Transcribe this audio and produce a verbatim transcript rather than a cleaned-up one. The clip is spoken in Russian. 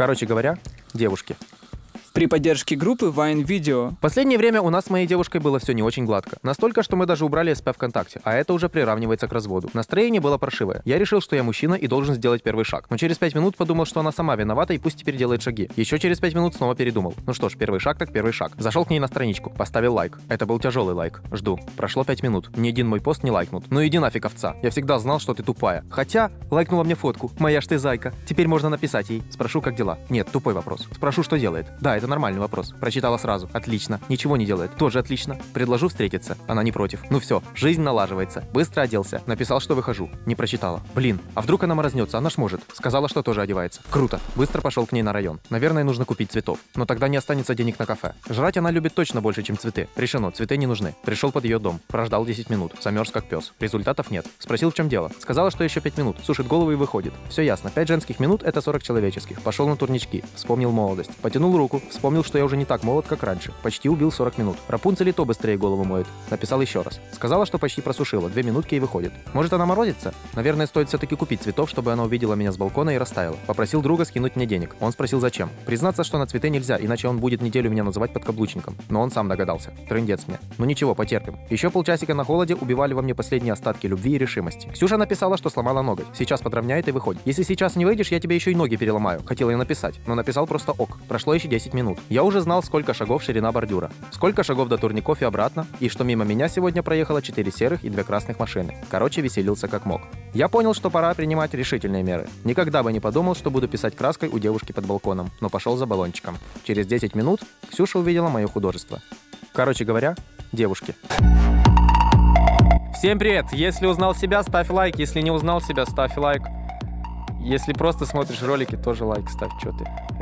Короче говоря, девушки. При поддержке группы Vine Video. В последнее время у нас с моей девушкой было все не очень гладко. Настолько, что мы даже убрали СП ВКонтакте, а это уже приравнивается к разводу. Настроение было паршивое. Я решил, что я мужчина и должен сделать первый шаг. Но через пять минут подумал, что она сама виновата и пусть теперь делает шаги. Еще через пять минут снова передумал. Ну что ж, первый шаг так первый шаг. Зашел к ней на страничку, поставил лайк. Это был тяжелый лайк. Жду. Прошло пять минут. Ни один мой пост не лайкнут. Ну иди нафиг, овца. Я всегда знал, что ты тупая. Хотя, лайкнула мне фотку. Моя ж ты зайка. Теперь можно написать ей. Спрошу, как дела. Нет, тупой вопрос. Спрошу, что делает. Да, это нормальный вопрос. Прочитала сразу. Отлично. Ничего не делает. Тоже отлично. Предложу встретиться. Она не против. Ну все, жизнь налаживается. Быстро оделся. Написал, что выхожу. Не прочитала. Блин, а вдруг она морознется? Она ж может. Сказала, что тоже одевается. Круто. Быстро пошел к ней на район. Наверное, нужно купить цветов. Но тогда не останется денег на кафе. Жрать она любит точно больше, чем цветы. Решено, цветы не нужны. Пришел под ее дом. Прождал десять минут. Замерз как пес. Результатов нет. Спросил, в чем дело. Сказала, что еще пять минут. Сушит голову и выходит. Все ясно. пять женских минут — это сорок человеческих. Пошел на турнички. Вспомнил молодость. Потянул руку. Вспомнил, что я уже не так молод, как раньше. Почти убил сорок минут. Рапунцель и то быстрее голову моет. Написал еще раз. Сказала, что почти просушила. Две минутки и выходит. Может, она морозится? Наверное, стоит все-таки купить цветов, чтобы она увидела меня с балкона и растаяла. Попросил друга скинуть мне денег. Он спросил, зачем. Признаться, что на цветы нельзя, иначе он будет неделю меня называть подкаблучником. Но он сам догадался. Трындец мне. Ну ничего, потерпим. Еще полчасика на холоде убивали во мне последние остатки любви и решимости. Ксюша написала, что сломала ноготь. Сейчас подровняет и выходит. Если сейчас не выйдешь, я тебе еще и ноги переломаю. Хотел я написать, но написал просто ок. Прошло еще десять минут. Я уже знал, сколько шагов ширина бордюра. Сколько шагов до турников и обратно, и что мимо меня сегодня проехало четыре серых и две красных машины. Короче, веселился как мог. Я понял, что пора принимать решительные меры. Никогда бы не подумал, что буду писать краской у девушки под балконом, но пошел за баллончиком. Через десять минут Ксюша увидела мое художество. Короче говоря, девушки. Всем привет! Если узнал себя, ставь лайк. Если не узнал себя, ставь лайк. Если просто смотришь ролики, тоже лайк ставь. Чё ты?